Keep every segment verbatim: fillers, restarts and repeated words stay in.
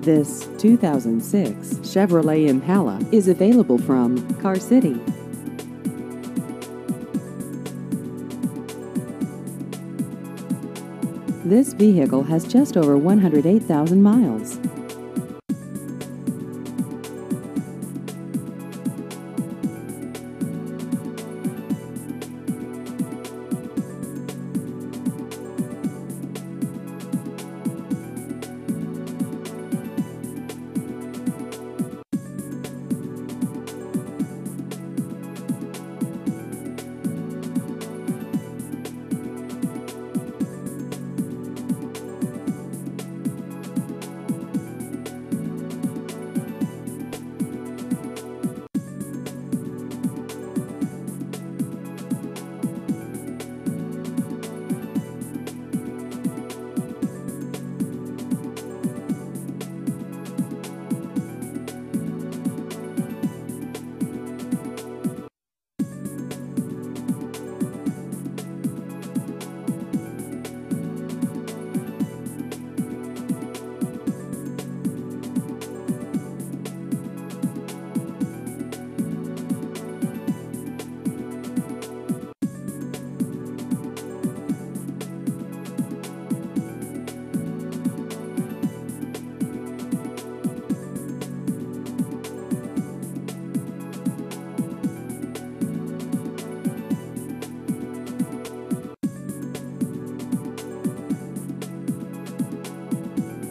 This two thousand six Chevrolet Impala is available from Car City. This vehicle has just over one hundred eight thousand miles.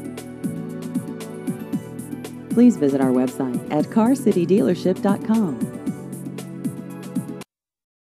Please visit our website at car city dealership dot com.